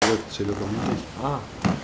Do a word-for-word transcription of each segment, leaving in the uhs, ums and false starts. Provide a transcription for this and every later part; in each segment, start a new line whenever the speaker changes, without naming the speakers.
lo, se lo comenté.
Ah.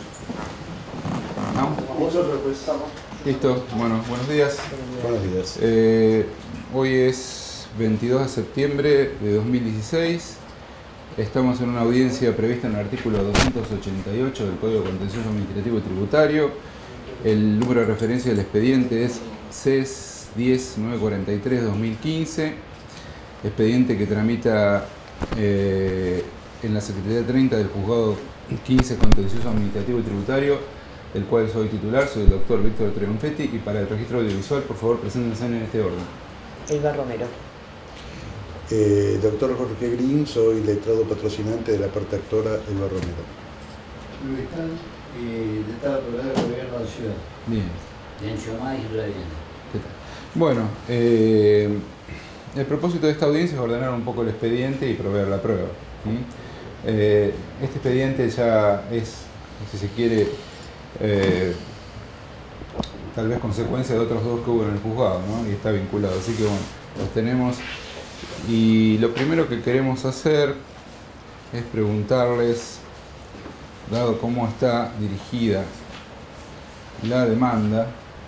¿No?
Listo, bueno, buenos días.
Buenos días.
Eh, hoy es veintidós de septiembre de dos mil dieciséis. Estamos en una audiencia prevista en el artículo doscientos ochenta y ocho del Código Contencioso Administrativo y Tributario. El número de referencia del expediente es C E S diez mil novecientos cuarenta y tres guion dos mil quince. Expediente que tramita eh, en la Secretaría treinta del Juzgado quince Contencioso Administrativo y Tributario, del cual soy titular, soy el doctor Víctor Triunfetti, y para el registro audiovisual, por favor, preséntense en este orden.
Elba Romero.
Eh, doctor Jorge Green, soy letrado patrocinante de la parte actora Elba Romero.
Luis Tal, y letrado del Gobierno de la Ciudad.
Bien.
Lencio Más y la Vivienda.
¿Qué tal? Bueno, eh, el propósito de esta audiencia es ordenar un poco el expediente y proveer la prueba. ¿Sí? Eh, este expediente ya es, si se quiere, eh, tal vez consecuencia de otros dos que hubo en el juzgado, ¿no? Y está vinculado, así que bueno, los tenemos. Y lo primero que queremos hacer es preguntarles, dado cómo está dirigida la demanda,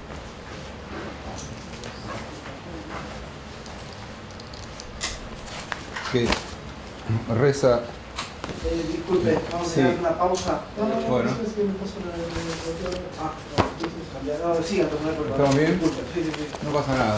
que reza...
Eh, disculpe, vamos
Sí.
a dar una pausa.
No, no, no,
Bueno.
es que me pasó la de
Ah, no, no, siga, no hay problema.
¿Estamos bien?
Disculpe, sí, sí, sí.
No pasa nada.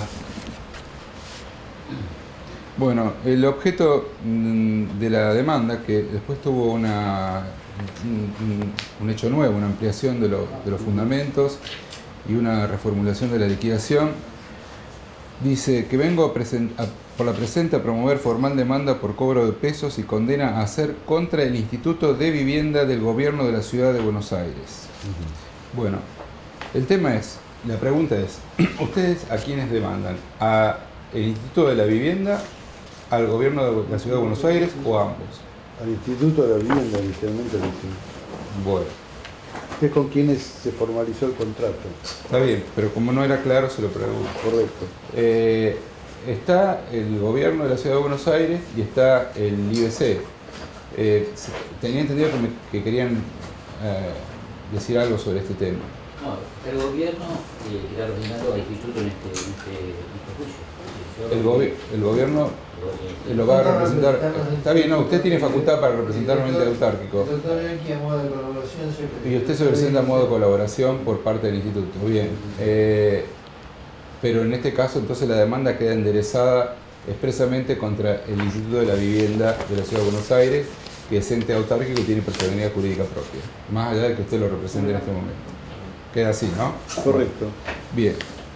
Bueno, el objeto mm, de la demanda, que después tuvo una, un, un hecho nuevo, una ampliación de, lo- de los fundamentos y una reformulación de la liquidación, dice que vengo a presen- a- por la presente a promover formal demanda por cobro de pesos y condena a hacer contra el Instituto de Vivienda del Gobierno de la Ciudad de Buenos Aires. Bueno, el tema es, la pregunta es, ¿ustedes a quiénes demandan? ¿A el Instituto de la Vivienda, al Gobierno de la Ciudad de Buenos Aires o a ambos?
Al Instituto de la Vivienda, inicialmente, dicen.
Bueno,
Es con quienes se formalizó el contrato.
está bien, pero como no era claro, se lo pregunto.
Correcto.
Eh, está el Gobierno de la Ciudad de Buenos Aires y está el I B C. Eh, tenía entendido que, me- que querían eh, decir algo sobre este tema.
No, el gobierno eh, que está representando al instituto en este, en este, en este juicio. Yo-
El, gobi- el Gobierno
eh,
lo va a representar. Está bien, no, usted tiene facultad para representar un ente autárquico.
El doctor Bianchi, a modo de colaboración, se
Y usted se presenta a modo de colaboración por parte del instituto. Bien. Eh, pero en este caso, entonces, la demanda queda enderezada expresamente contra el Instituto de la Vivienda de la Ciudad de Buenos Aires, que es ente autárquico y tiene personalidad jurídica propia, más allá de que usted lo represente en este momento. Queda así, ¿no?
Correcto.
Bien.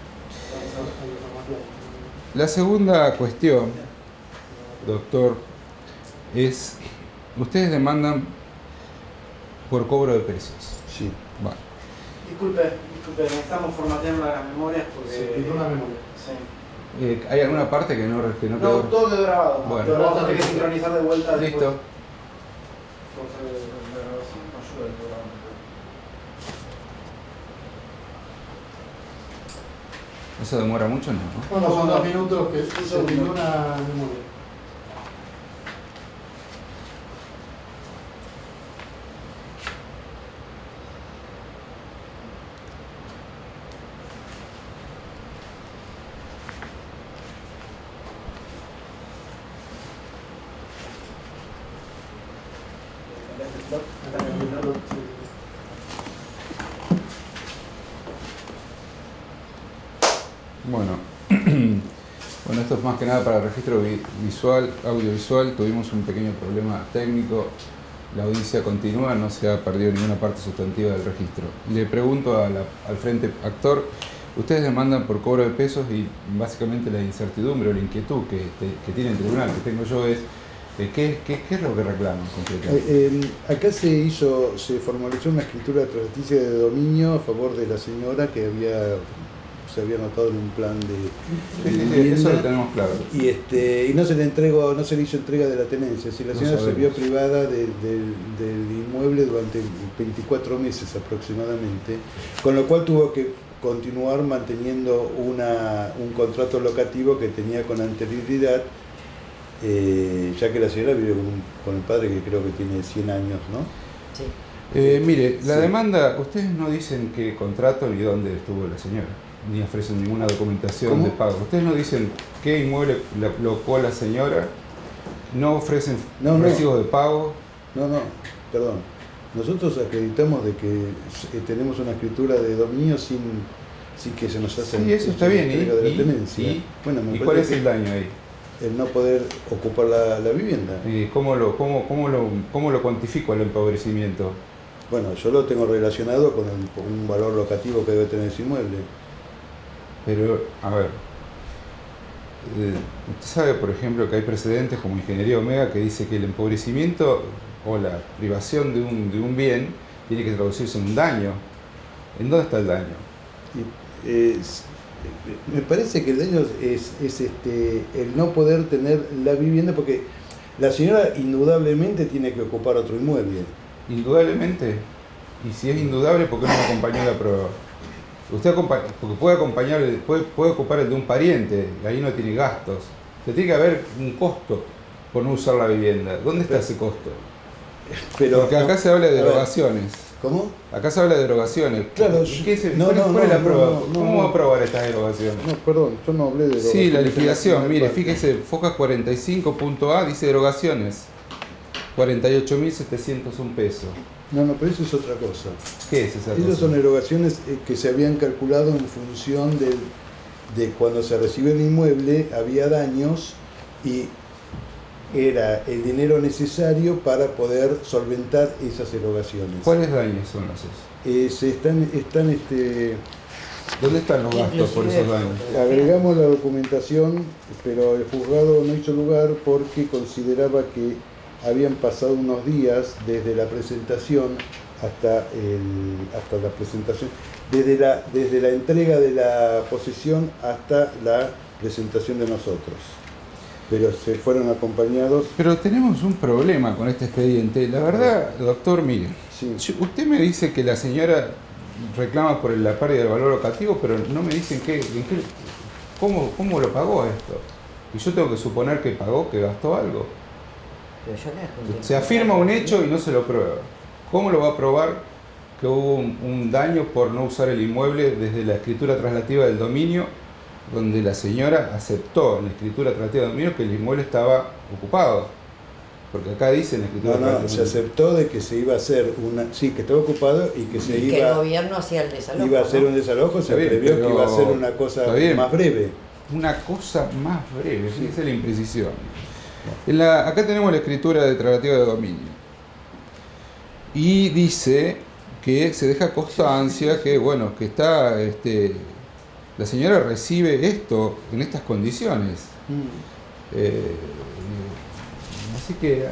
La segunda cuestión, doctor, es, ustedes demandan por cobro de pesos.
Sí.
Vale.
Disculpe, disculpe, necesitamos formateando las memorias porque...
Se pidió una memoria.
Sí.
Eh, ¿Hay alguna parte que no, que no
No,
quedó?
todo quedó grabado.
Bueno.
Pero vamos a tener que sincronizar de vuelta después.
Listo.
Porque la grabación no ayuda al programa.
¿Eso demora mucho? No, ¿no?
Bueno, son dos minutos que se pidió una memoria.
Bueno, bueno, esto es más que nada para el registro vi- visual, audiovisual. Tuvimos un pequeño problema técnico. La audiencia continúa, no se ha perdido ninguna parte sustantiva del registro. Le pregunto a la- al frente actor, ustedes demandan por cobro de pesos y básicamente la incertidumbre o la inquietud que, te- que tiene el tribunal, que tengo yo, es eh, ¿qué, qué, qué es lo que reclaman concretamente?
Eh, eh, acá se hizo, se formalizó una escritura transiticia de dominio a favor de la señora que había se había anotado en un plan de,
Sí,
de
sí, sí,
vivienda.
eso lo tenemos claro.
Y este y no se le entregó, no se le hizo entrega de la tenencia. Si la
No
señora se
sabemos.
vio privada de- de- del inmueble durante veinticuatro meses aproximadamente, con lo cual tuvo que continuar manteniendo una, un contrato locativo que tenía con anterioridad, eh, ya que la señora vive con, un- con el padre que creo que tiene cien años, ¿no?
Sí.
Eh, mire, la
Sí.
demanda, ustedes no dicen qué contrato ni dónde estuvo la señora, ni ofrecen ninguna documentación
¿Cómo?
de pago. Ustedes no dicen qué inmueble la- lo ocupó la señora, no ofrecen
No, no.
recibos de pago.
No, no, perdón. Nosotros acreditamos de que eh, tenemos una escritura de dominio sin, sin que se nos hace
Sí, eso está bien. ¿Y,
entrega de la
y-
tenencia.
y-
Bueno, me
¿y cuál es
parece
el daño ahí?
que el no poder ocupar la, la vivienda.
¿Y cómo, lo, cómo, cómo, lo, ¿Cómo lo cuantifico el empobrecimiento?
Bueno, yo lo tengo relacionado con, el- con un valor locativo que debe tener ese inmueble.
Pero, a ver, eh, usted sabe, por ejemplo, que hay precedentes como Ingeniería Omega que dice que el empobrecimiento o la privación de un, de un bien tiene que traducirse en un daño. ¿En dónde está el daño?
Y, es- me parece que el daño es, es este, el no poder tener la vivienda, porque la señora indudablemente tiene que ocupar otro inmueble.
Indudablemente. Y si es indudable, ¿por qué no me acompañó la prueba? Usted acompa- porque puede acompañar, el- puede, puede ocupar el de un pariente, y ahí no tiene gastos. Pero tiene que haber un costo por no usar la vivienda. ¿Dónde está ese costo?
Pero,
Porque acá se habla de
a ver,
derogaciones.
¿Cómo?
Acá se habla de derogaciones.
Claro,
¿Y qué es,
no,
¿Cuál, es-
no,
cuál es
no,
la prueba?
no, no,
¿Cómo
no.
va a aprobar estas derogaciones?
No, perdón, yo no hablé de
Sí, la
derogaciones.
liquidación, mire,
Parte.
fíjese, Focas cuarenta y cinco punto A dice derogaciones. cuarenta y ocho mil setecientos un pesos.
No, no, pero eso es otra cosa.
¿Qué es esa
Esas
cosa?
son erogaciones eh, que se habían calculado en función del, de cuando se recibe el inmueble, había daños y era el dinero necesario para poder solventar esas erogaciones.
¿Cuáles daños son esos?
Eh, se están, están este,
¿Dónde están los gastos por esos daños?
agregamos la documentación, pero el juzgado no hizo lugar porque consideraba que habían pasado unos días desde la presentación hasta, el, hasta la presentación, desde la, desde la entrega de la posesión hasta la presentación de nosotros. Pero se fueron acompañados.
Pero tenemos un problema con este expediente. La verdad, doctor, mire,
Sí.
yo- usted me dice que la señora reclama por la pérdida del valor locativo, pero no me dicen qué, en qué, cómo, cómo lo pagó esto. Y yo tengo que suponer que pagó, que gastó algo.
Pero yo le adjunté-
Se afirma un hecho y no se lo prueba. ¿Cómo lo va a probar que hubo un, un daño por no usar el inmueble desde la escritura traslativa del dominio, donde la señora aceptó en la escritura traslativa del dominio que el inmueble estaba ocupado? Porque acá dice en la escritura
No, no,
traslativa
se
del dominio.
aceptó de que se iba a hacer una... Sí, que estaba ocupado y que se
Y que el
iba,
gobierno hacía el desalojo.
iba a hacer
¿no?
un desalojo, se
Está bien,
previó que
pero-
iba a ser una cosa
está bien.
más breve.
Una cosa más breve, fíjese la imprecisión. En la- acá tenemos la escritura de traslativa de dominio. Y dice que se deja constancia que, bueno, que está, este, la señora recibe esto en estas condiciones.
Mm.
Eh, así que eh,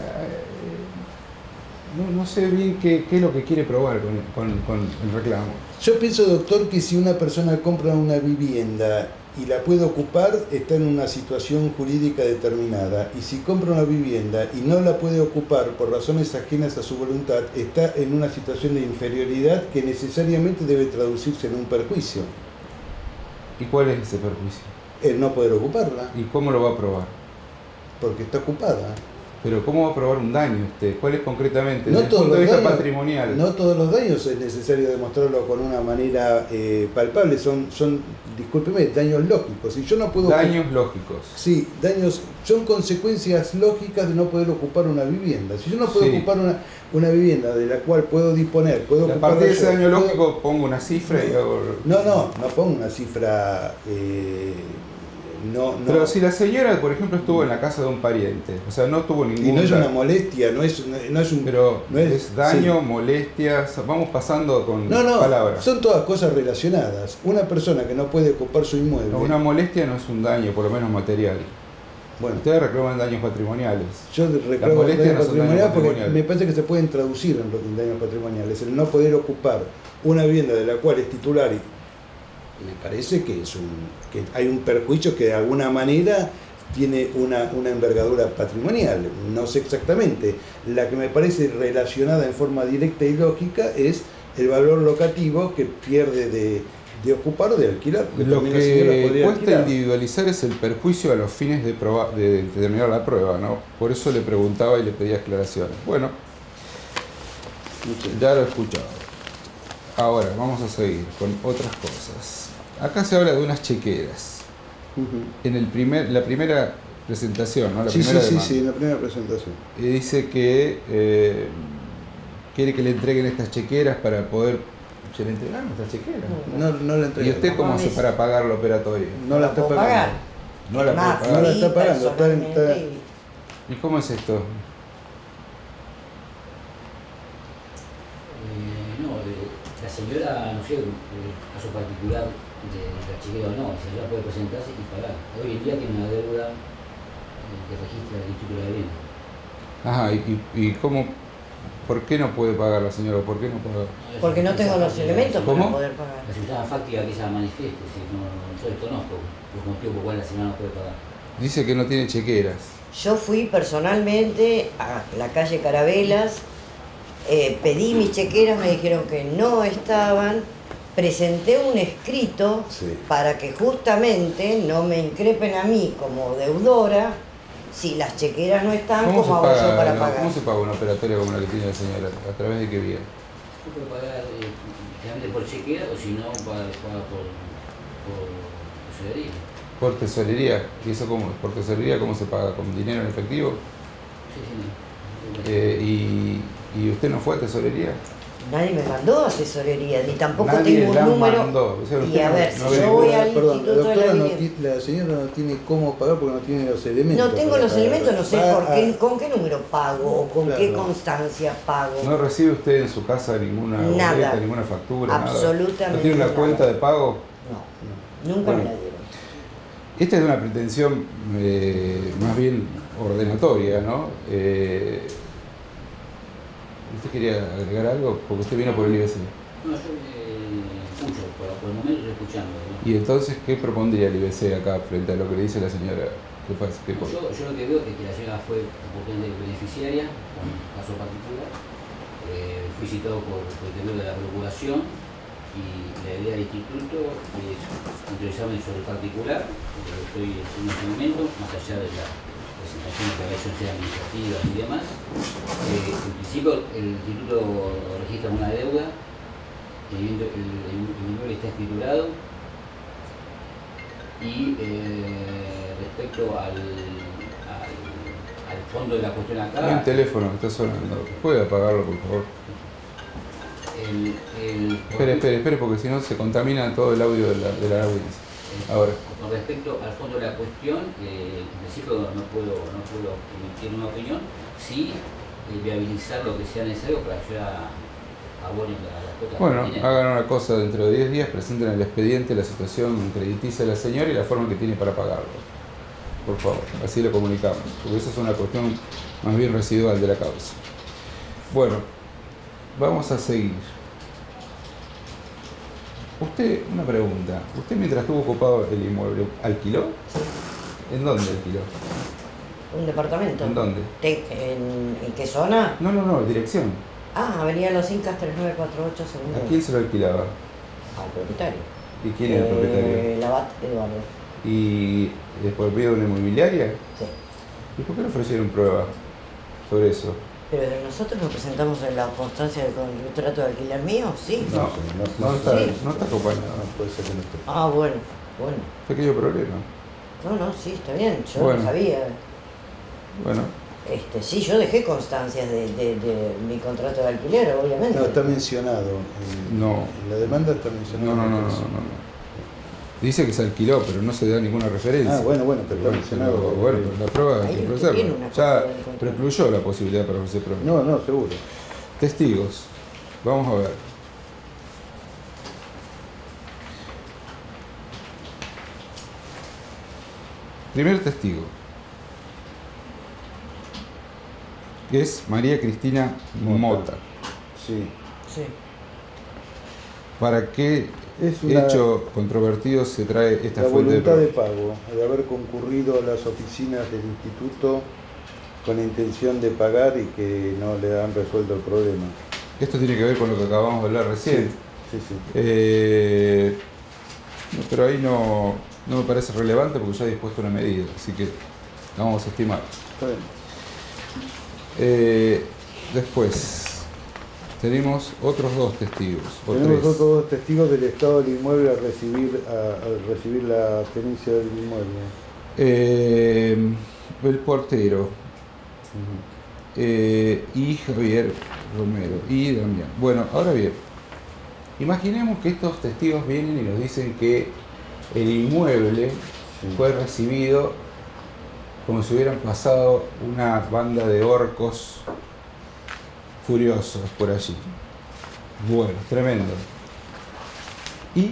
no, no sé bien qué, qué es lo que quiere probar con, con- con el reclamo.
Yo pienso, doctor, que si una persona compra una vivienda y la puede ocupar, está en una situación jurídica determinada. Y si compra una vivienda y no la puede ocupar por razones ajenas a su voluntad, está en una situación de inferioridad que necesariamente debe traducirse en un perjuicio.
¿Y cuál es ese perjuicio?
El no poder ocuparla,
¿Y cómo lo va a probar?
porque está ocupada.
Pero ¿cómo va a probar un daño usted? ¿Cuál es concretamente?
No
Desde el
todos
punto de
los
vista
daños-
patrimonial.
No todos los daños es necesario demostrarlo con una manera eh, palpable, son, son, discúlpeme, daños lógicos. Si yo no puedo
Daños lógicos.
Sí, daños son consecuencias lógicas de no poder ocupar una vivienda. Si yo no puedo
Sí.
ocupar una, una vivienda de la cual puedo disponer, puedo
A
ocupar
partir de ese daño
puedo-
lógico pongo una cifra y hago...
No, no, no pongo una cifra. eh, no, no.
Pero si la señora, por ejemplo, estuvo en la casa de un pariente, o sea, no tuvo ningún...
y no es una
daño,
molestia, no es, no es un.
pero
no es-
es daño,
sí.
molestias, vamos pasando con
No, no,
palabras.
son todas cosas relacionadas. Una persona que no puede ocupar su inmueble.
No, una molestia no es un daño, por lo menos material.
Bueno,
Ustedes reclaman daños patrimoniales.
yo reclamo
molestias
daños
no son daños
patrimoniales porque
patrimoniales.
me parece que se pueden traducir en, lo- en daños patrimoniales. El no poder ocupar una vivienda de la cual es titular y me parece que es un que hay un perjuicio que de alguna manera tiene una, una envergadura patrimonial. No sé exactamente. La que me parece relacionada en forma directa y lógica es el valor locativo que pierde de, de ocupar o de alquilar. porque
Lo
también la señora
que
podría
cuesta
alquilar.
individualizar es el perjuicio a los fines de, proba- de terminar la prueba, ¿no? Por eso le preguntaba y le pedía aclaraciones. Bueno,
Mucho.
Ya lo he escuchado. Ahora, vamos a seguir con otras cosas. Acá se habla de unas chequeras.
Ujú.
En el primer, la primera presentación, ¿no? La
Sí, sí,
primera
sí,
demanda.
sí, en la primera presentación.
Y dice que eh, quiere que le entreguen estas chequeras para poder... ¿Se le entregaron estas chequeras?
No, no la
¿Y
entregué.
usted cómo hace para pagar la operatoria?
No la está
puedo
pagando.
pagar.
No la
Más,
puede
No la
pagar.
está pagando, está en- está-
personalmente,
¿Y cómo es esto?
Eh, no, eh, la señora, no sé, el caso particular de la chequera o no, la señora puede presentarse y pagar. Hoy en día tiene una deuda eh, que registra el Instituto de la Vivienda.
Ajá, ¿y, y, y cómo, por qué no puede pagar la señora? ¿Por qué no paga?
Porque no tengo los elementos
¿Cómo?
para poder pagar.
La circunstancia fáctica que ella manifieste, si no, yo desconozco los motivos por los cuales la señora no puede pagar.
Dice que no tiene chequeras.
Yo fui personalmente a la calle Carabelas, eh, pedí mis chequeras, me dijeron que no estaban, presenté un escrito
Sí.
para que justamente no me increpen a mí como deudora si las chequeras no están,
¿Cómo se,
como hago yo
paga,
para
no?
pagar.
¿Cómo se paga una operatoria como la que tiene la señora? ¿A través de qué vía?
Tú puedes pagar eh, generalmente por chequera o si no, paga, paga por, por tesorería.
¿Por tesorería? ¿Y eso cómo? ¿Por tesorería cómo se paga? ¿Con dinero en efectivo?
Sí, sí.
Eh, y, ¿Y usted no fue a tesorería?
Nadie me mandó asesorería, ni tampoco
Nadie
tengo
la
un número.
mandó. O sea,
Y
usted
a
no-
ver,
no
si
ve-
yo voy al
Perdón, la
Instituto de la
doctora no
Vivienda.
ti- la señora no tiene cómo pagar porque no tiene los elementos.
No tengo
para
los
pagar.
elementos, no sé
Va
por qué,
a-
con qué número pago o con
Claro.
qué constancia pago.
¿No recibe usted en su casa ninguna
Nada.
boleta, ninguna factura? nada?
Absolutamente
¿No tiene una
nada.
cuenta de pago?
No, nunca
Bueno.
me la dieron.
Esta es una pretensión eh, más bien ordenatoria, ¿no? Eh, ¿Usted quería agregar algo? Porque usted vino por el I B C.
No, yo eh, escucho, por, por el momento estoy escuchando. ¿no?
¿Y entonces qué propondría el I B C acá frente a lo que le dice la señora? ¿Qué pasa? ¿Qué
No,
pasa?
yo, yo lo que veo es que la señora fue oportunamente beneficiaria, con un caso particular, eh, fui citado por, por el deber de la Procuración y la idea del instituto es interesarme sobre el particular, porque lo estoy haciendo en este momento, más allá de la presentación de declaraciones administrativas y demás. Eh, en principio el instituto registra una deuda, el, el, el, el inmueble está escriturado y eh, respecto al, al, al fondo de la cuestión
Hay
acá,
un teléfono que está sonando. ¿Puede apagarlo, por favor?
el, el,
Espere, espere, espere, porque si no se contamina todo el audio de la, de la audiencia. Ahora.
Con respecto al fondo de la cuestión, eh, en principio no puedo, no puedo emitir una opinión, sí eh, viabilizar lo que sea necesario para que ya abone la, la cuota
Bueno,
pertinente.
hagan una cosa, dentro de diez días presenten el expediente, la situación crediticia de la señora y la forma que tiene para pagarlo. Por favor, así lo comunicamos, porque eso es una cuestión más bien residual de la causa. Bueno, vamos a seguir. Usted, una pregunta, ¿usted mientras estuvo ocupado el inmueble, alquiló? ¿En dónde alquiló?
¿Un departamento?
¿En dónde?
Te- ¿En, ¿En qué zona?
No, no, no, dirección.
Ah, Avenida Los Incas tres nueve cuatro ocho, segundo.
¿A quién se lo alquilaba?
Al propietario.
¿Y quién era el propietario?
Eh, Labat Eduardo.
¿Y es por medio de una inmobiliaria?
Sí.
¿Y por qué no ofrecieron pruebas sobre eso?
Pero nosotros nos presentamos en la constancia del contrato de alquiler mío, sí.
No,
no,
no está,
sí.
no está acompañado.
No, puede ser que no esté.
Ah, bueno, bueno.
Pequeño problema.
No, no, sí, está bien, yo
Bueno.
no sabía.
Bueno,
Este, sí, yo dejé constancias de, de, de mi contrato de alquiler, obviamente.
No, está mencionado. En,
No.
en la demanda está mencionado.
no, no, no, no, no, no. Dice que se alquiló, pero no se da ninguna referencia.
Ah, bueno, bueno, pero está
Bueno,
mencionado.
pero, bueno, pero la prueba hay
Ahí
que
usted
ofrecerla.
tiene una
Ya
copia del contrato.
precluyó la posibilidad para ofrecer pruebas.
No, no, seguro.
Testigos. Vamos a ver. Primer testigo. Que es María Cristina
Mota.
Mota.
Sí.
Sí.
¿Para qué
Es una-
hecho controvertido se trae esta
La
fuente de
voluntad de
prueba?
pago, de haber concurrido a las oficinas del instituto con la intención de pagar y que no le han resuelto el problema.
Esto tiene que ver con lo que acabamos de hablar recién.
Sí, sí.
Eh, no, pero ahí no, no me parece relevante porque ya he dispuesto una medida, así que la vamos a estimar.
Está bien.
Eh, después, tenemos otros dos testigos. O
Tenemos
tres.
otros dos testigos del estado del inmueble al recibir, a- al recibir la tenencia del inmueble.
Eh, el portero
Ujú.
eh, y Javier Romero y Damián. Bueno, ahora bien, imaginemos que estos testigos vienen y nos dicen que el inmueble
Sí.
fue recibido como si hubieran pasado una banda de orcos furiosos por allí. Bueno, tremendo. Y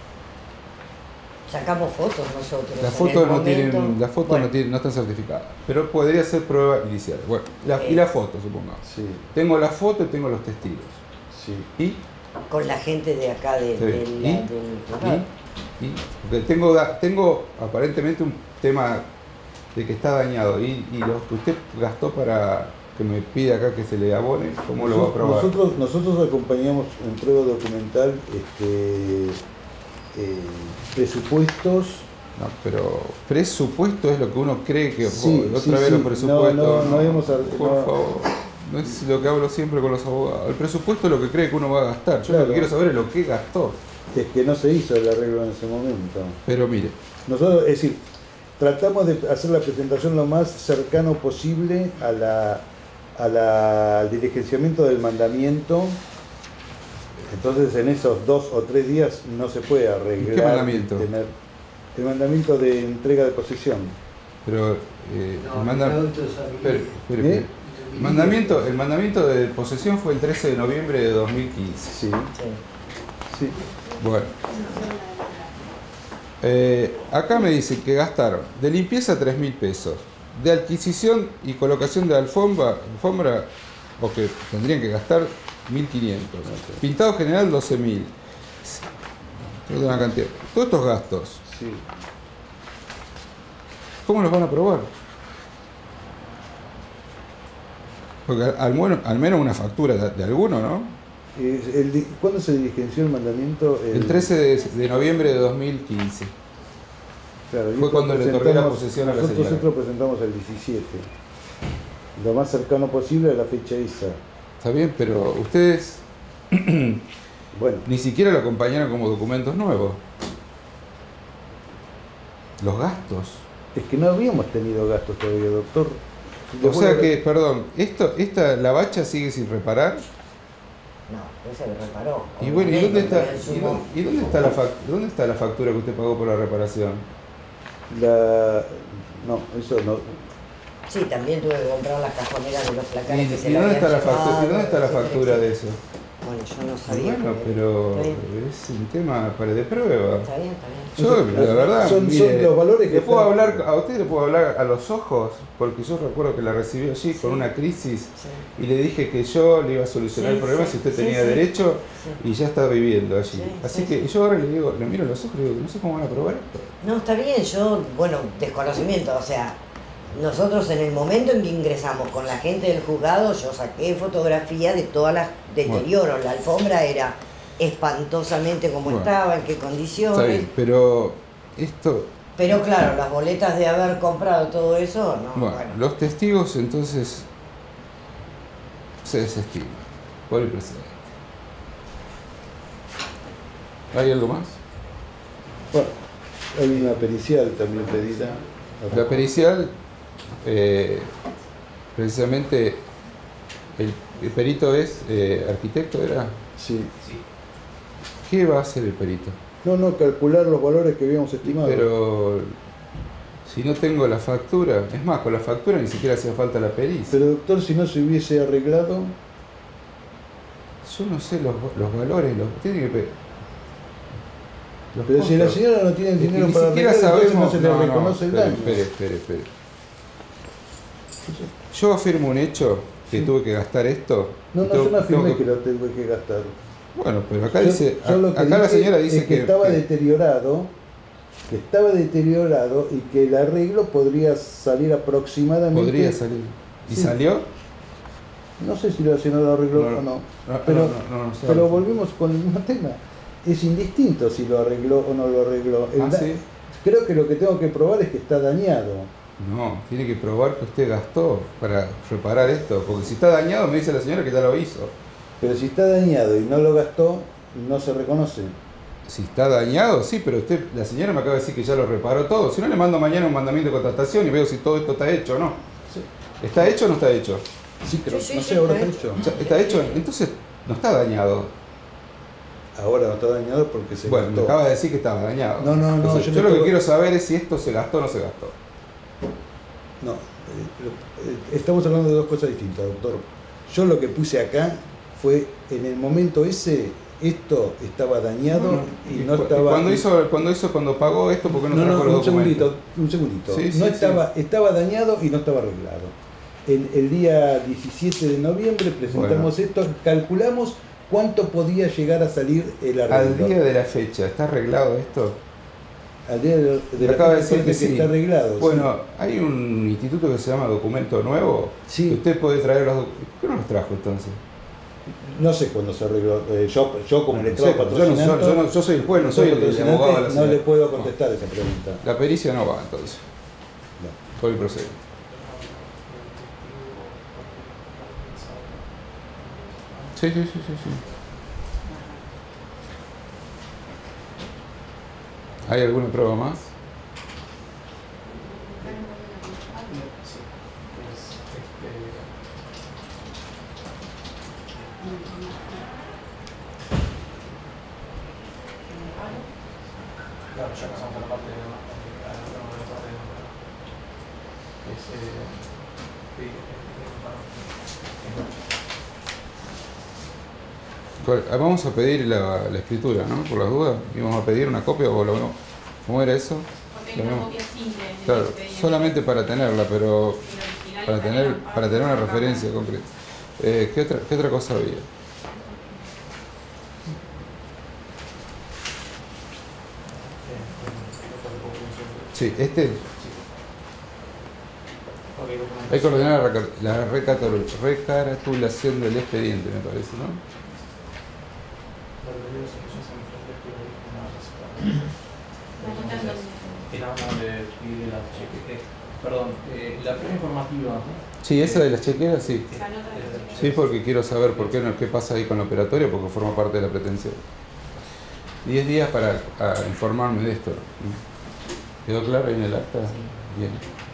Sacamos fotos nosotros.
las
en
fotos
el
no
momento.
tienen, las fotos
Bueno,
no, tienen, no están certificadas, pero podría ser prueba inicial. Bueno, la- y la foto, supongamos.
Sí,
Tengo la foto y tengo los testigos.
sí.
Y
con la gente de acá de,
Sí.
del,
¿Y?
del juzgado.
Y, y- porque tengo, da- tengo aparentemente un tema de que está dañado y, y lo que usted gastó para que me pida acá que se le abone, ¿cómo lo va a probar?
Nosotros, nosotros acompañamos en prueba documental este, eh, presupuestos.
No, pero presupuesto es lo que uno cree que...
Sí,
oh, otra
sí,
vez
sí.
los presupuestos...
No, no, no hemos-
por
no.
favor. No es lo que hablo siempre con los abogados. El presupuesto es lo que cree que uno va a gastar. Yo lo
Claro.
que quiero saber es lo que gastó.
Es que no se hizo el arreglo en ese momento.
Pero mire,
Nosotros, es decir, tratamos de hacer la presentación lo más cercano posible a la, a la, al diligenciamiento del mandamiento. Entonces, en esos dos o tres días no se puede arreglar.
¿Qué mandamiento?
Tener, el mandamiento de entrega de posesión.
pero eh,
No,
el manda-
el auto es
espere,
habilitado.
espere,
¿Eh?
espere. Mandamiento, el mandamiento de posesión fue el trece de noviembre de dos mil quince.
Sí,
Sí.
sí.
Bueno. Eh, acá me dice que gastaron de limpieza tres mil pesos, de adquisición y colocación de alfombra, alfombra o que tendrían que gastar mil quinientos, pintado general doce mil. Toda una cantidad. Todos estos gastos,
Sí.
¿cómo los van a probar? Porque al, al bueno- al menos una factura de, de alguno, ¿no?
Eh, el di- ¿Cuándo se diligenció el mandamiento?
El trece de, de noviembre de dos mil quince.
Claro, y
fue
esto
cuando le otorgué la
presentamos-
posesión a la
nosotros,
señora.
Nosotros presentamos el diecisiete. Lo más cercano posible a la fecha esa.
Está bien, pero ustedes
Bueno,
ni siquiera lo acompañaron como documentos nuevos. Los gastos.
es que no habíamos tenido gastos todavía, doctor.
O
Les voy
sea
a-
que, perdón, esto, esta, la bacha sigue sin reparar.
No, ese lo reparó.
Y bueno, ¿y dónde está,
El
y
sumo-
dónde, y dónde está la fac- dónde está la factura que usted pagó por la reparación?
La... No, eso no.
Sí, también tuve que comprar las cajoneras de los
¿Y,
placares que se
y
le
dónde
habían
está la factura,
llevado,
y dónde está la
etcétera,
factura de
etcétera.
eso?
Bueno, yo no
Y
sabía.
bueno,
porque-
pero
Está bien.
es un tema para de prueba.
Está bien, está bien.
Yo, la verdad,
Son- son
mire,
los valores que
le puedo
están-
hablar, a usted le puedo hablar a los ojos, porque yo recuerdo que la recibí allí con una crisis
Sí.
y le dije que yo le iba a solucionar
Sí,
el problema
sí,
si usted
sí,
tenía
sí.
derecho
Sí.
y ya está viviendo allí.
Sí,
Así
sí,
que
sí.
yo ahora le digo, le miro a los ojos y le digo, no sé cómo van a probar esto.
No, está bien, yo, bueno, desconocimiento, o sea, nosotros en el momento en que ingresamos con la gente del juzgado, yo saqué fotografía de todas las deterioros, la alfombra era espantosamente como
Bueno.
estaba, en qué
Está
condiciones,
bien, pero esto,
pero claro, las boletas de haber comprado todo eso, no,
bueno,
bueno.
los testigos entonces se desestiman por el presidente. ¿Hay algo más?
Bueno, hay una pericial también pedida.
La pericial, eh, precisamente, el, el perito es eh, arquitecto, ¿era?
Sí.
¿Qué va a hacer el perito?
No, no, calcular los valores que habíamos estimado.
Pero si no tengo la factura, es más, con la factura ni siquiera hacía falta la pericia.
Pero doctor, si no se hubiese arreglado,
Yo no sé los, los valores, los tiene que pe- los
pero si la
costos.
señora no tiene el
Es que
dinero
ni
para
siquiera
arreglar, entonces
sabemos.
no se le
no, no,
reconoce el
espere,
daño.
espere, espere, espere. Yo afirmo un hecho que
Sí.
tuve que gastar esto.
No,
y
no,
tengo-
yo no afirmé
tengo
que lo tuve que gastar.
Bueno, pero acá
Yo-
dice,
yo lo que
acá la
dije
señora dice
es que,
que,
estaba
que-
deteriorado, que estaba deteriorado y que el arreglo podría salir aproximadamente.
podría salir. ¿Y
Sí.
salió?
No sé si la señora lo arregló
No,
o no.
No,
Pero-
no, no, no, no sé.
Pero volvemos con el mismo tema. Es indistinto si lo arregló o no lo arregló. El
Ah,
da-
¿sí?
Creo que lo que tengo que probar es que está dañado.
No, tiene que probar que usted gastó para reparar esto. Porque si está dañado, me dice la señora que ya lo hizo.
Pero si está dañado y no lo gastó, no se reconoce.
Si está dañado, sí, pero usted, la señora me acaba de decir que ya lo reparó todo. Si no, le mando mañana un mandamiento de contratación y veo si todo esto está hecho o no.
Sí.
¿Está hecho o no está hecho?
Sí, pero
Sí, sí,
no
sí,
sé, ahora
está
está hecho.
O sea, ¿está hecho? Entonces no está dañado.
Ahora no está dañado porque se
Bueno, me
gastó.
acaba de decir que estaba dañado.
No, no, no,
Entonces,
yo
yo
no
lo que
puedo-
quiero saber es si esto se gastó o no se gastó.
No, eh, eh, estamos hablando de dos cosas distintas, doctor. Yo lo que puse acá fue, en el momento ese, esto estaba dañado
Bueno,
y
y
no
cu- y
estaba...
cuando hizo, cuando hizo, cuando pagó esto, ¿por qué no,
No,
trajo
no,
los
un
documentos?
segundito, un segundito.
Sí, sí,
no
sí.
estaba, estaba dañado y no estaba arreglado. En el día diecisiete de noviembre presentamos esto, calculamos cuánto podía llegar a salir el
Al
arreglo.
día de la fecha, ¿está arreglado esto?
Al día de, de
Me
la
acaba de
fecha
decir que
parece
sí.
está arreglado.
Bueno, hay un instituto que se llama Documento Nuevo.
Sí.
Que usted puede traer los documentos. ¿Por qué no los trajo entonces?
Sí. No sé cuándo se arregló. Eh, yo, yo como le
No sé,
estaba
yo, no,
patrocinando,
yo, no- yo soy el juez, no soy el, el
patrocinante,
abogado de la
no
señora.
le puedo contestar esa pregunta.
La pericia no va entonces.
No.
Por el procedimiento. Sí, sí, sí, sí, sí. ¿Hay alguna prueba más?
Sí. Es, este, claro, ya pasamos por la parte de la parte de es, eh, sí,
¿Cuál- ah, Vamos a pedir la, la escritura, ¿no? Por las dudas. ¿Íbamos a pedir una copia o lo no? ¿Cómo era eso?
Porque hay
Lo
una
mismo.
copia simple del
Claro,
expediente.
solamente para tenerla, pero
El original
para
está
tener,
en la
para tener una
parte de
referencia
acá.
concreta. Eh, ¿qué, otra, ¿Qué otra cosa había? Sí, este hay que ordenar la, reca- la recatul- recaratulación del expediente, me parece, ¿no?
La nota en donde-
Era una de pedir la cheque. eh, Perdón, eh, la prueba informativa.
Sí, esa de las chequeras, sí.
la nota de-
Sí, porque quiero saber por qué no, qué pasa ahí con la operatoria, porque forma parte de la pretensión. Diez días para a, informarme de esto. ¿Quedó claro ahí en el acta? Bien.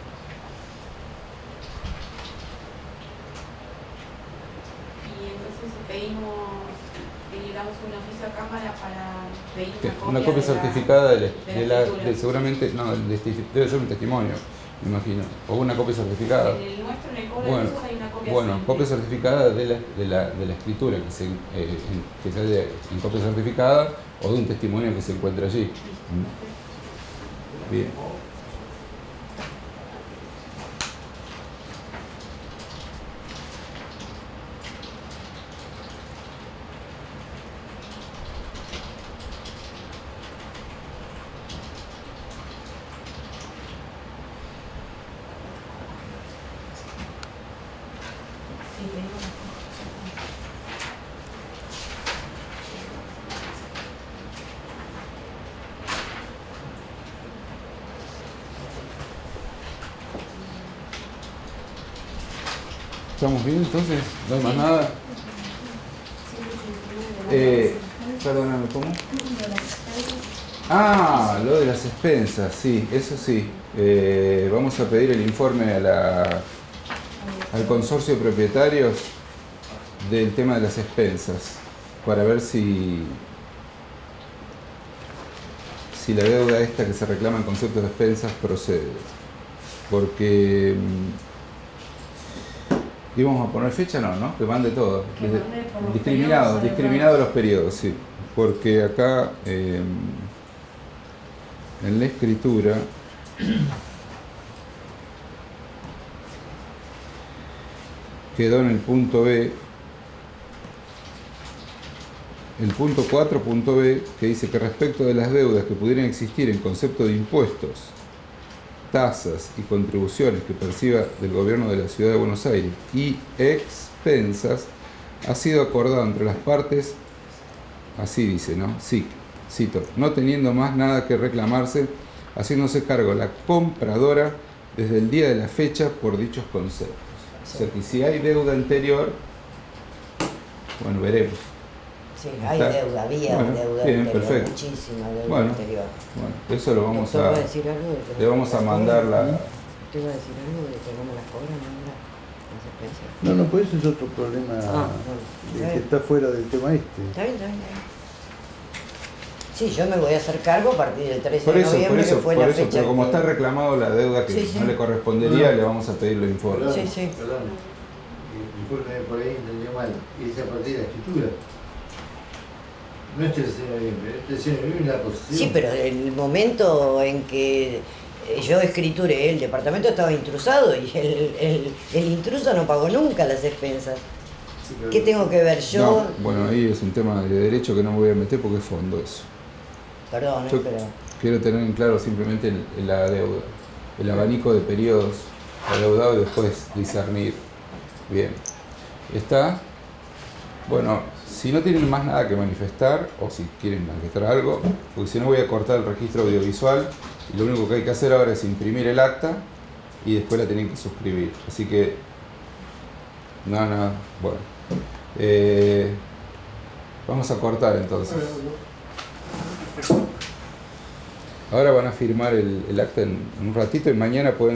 Y entonces pedimos, generamos un oficio a cámara para pedir
Que-
una copia,
Una copia
de la-
certificada de la,
de
de
la
la-
escritura.
de- seguramente, no, el testi- debe ser un testimonio, me imagino, o una copia certificada.
En el nuestro, en el cobro
Bueno,
de pesos hay una copia
Bueno,
simple.
copia certificada de la, de la, de la escritura, que se, eh, en, que se haya en copia certificada, o de un testimonio que se encuentre allí.
Listo,
¿Mm?
perfecto.
Bien.
Sí, pedimos la-
¿Estamos bien entonces? ¿No hay más nada? Eh, perdóname, ¿cómo? Ah, lo de las expensas, sí, eso sí. Eh, vamos a pedir el informe a la, al consorcio de propietarios del tema de las expensas, para ver si, si la deuda esta que se reclama en concepto de expensas procede. Porque mm, íbamos a poner fecha, no, ¿no? Que mande todo.
Que
Desde-
mande por los
discriminado,
periodos,
discriminado los periodos, sí. Porque acá eh, en la escritura quedó en el punto B, el punto cuatro punto B, que dice que respecto de las deudas que pudieran existir en concepto de impuestos, tasas y contribuciones que perciba del gobierno de la Ciudad de Buenos Aires y expensas, ha sido acordado entre las partes, así dice, ¿no? Sí, cito, no teniendo más nada que reclamarse, haciéndose cargo la compradora desde el día de la fecha por dichos conceptos. O sea que si hay deuda anterior, Bueno, veremos.
Sí, hay
Está.
deuda, había
Bueno,
deuda
bien,
anterior,
perfecto.
muchísima deuda
Bueno.
anterior.
Bueno, eso lo vamos
Doctor,
a...
¿va a decir algo de que
Le
no
vamos a
las
mandar
cobran?
la...
¿Te iba a decir algo de que no me las cobran ahora? Las expensas.
No, no, pues ese es otro problema
Ah, bueno.
que que está fuera del tema este.
Está bien, está bien, está bien. Sí, yo me voy a hacer cargo a partir del trece
Por
de
eso, por
noviembre,
eso,
que fue
por
la
eso,
fecha
pero como
que-
está reclamado la deuda que
Sí, sí.
no le correspondería,
No.
le vamos a pedir los informes.
Perdón,
Sí, sí.
perdón. Eh, Disculpe, por ahí entendió mal. Es a partir de la escritura. No es trece de noviembre, es trece de noviembre la posesión.
Sí, pero el momento en que eh, yo escrituré, el departamento estaba intrusado y el, el, el intruso no pagó nunca las expensas.
Sí, pero-
¿Qué tengo que ver yo?
No, bueno, ahí es un tema de derecho que no me voy a meter porque es fondo eso.
Perdón, eh,
Yo
pero...
quiero tener en claro simplemente el, el- la deuda, el abanico de periodos adeudados y después discernir bien. Está, bueno, si no tienen más nada que manifestar o si quieren manifestar algo, porque si no voy a cortar el registro audiovisual y lo único que hay que hacer ahora es imprimir el acta y después la tienen que suscribir. Así que, no, no, bueno. Eh, vamos a cortar entonces. Ahora van a firmar el, el acta en, en un ratito y mañana pueden...